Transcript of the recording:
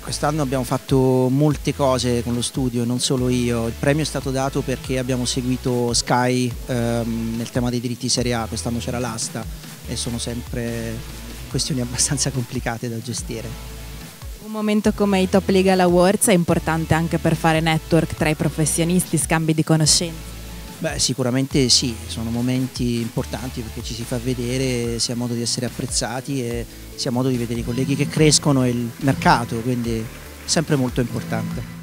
Quest'anno abbiamo fatto molte cose con lo studio, non solo io. Il premio è stato dato perché abbiamo seguito Sky nel tema dei diritti Serie A, quest'anno c'era l'asta e sono sempre questioni abbastanza complicate da gestire. Un momento come i Top Legal Awards è importante anche per fare network tra i professionisti, scambi di conoscenze. Beh, sicuramente sì, sono momenti importanti perché ci si fa vedere, si ha modo di essere apprezzati e si ha modo di vedere i colleghi che crescono e il mercato, quindi sempre molto importante.